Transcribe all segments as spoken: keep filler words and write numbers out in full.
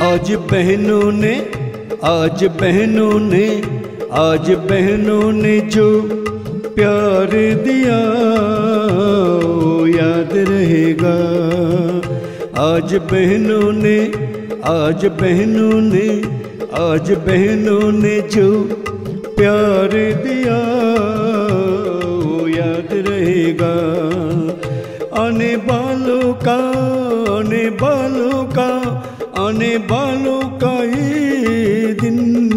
आज बहनों ने आज बहनों ने आज बहनों ने जो प्यार दिया वो याद रहेगा। आज बहनों ने आज बहनों ने आज बहनों ने जो प्यार दिया वो याद रहेगा। आने वालों का आने वालों का आने वालों का ये दिन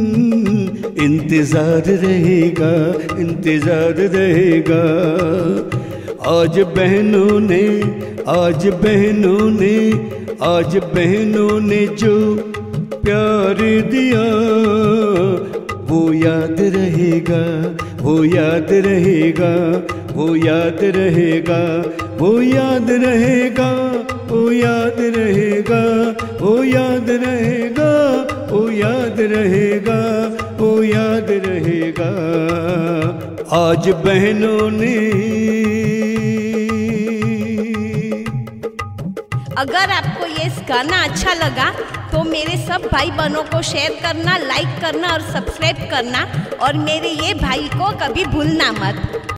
इंतजार रहेगा इंतजार रहेगा। आज बहनों ने आज बहनों ने आज बहनों ने जो प्यार दिया वो याद रहेगा वो याद रहेगा वो याद रहेगा वो याद रहेगा वो याद रहेगा वो याद रहेगा वो याद रहेगा वो याद रहेगा। आज बहनों ने। अगर आपको ये गाना अच्छा लगा तो मेरे सब भाई बहनों को शेयर करना, लाइक करना और सब्सक्राइब करना, और मेरे ये भाई को कभी भूलना मत।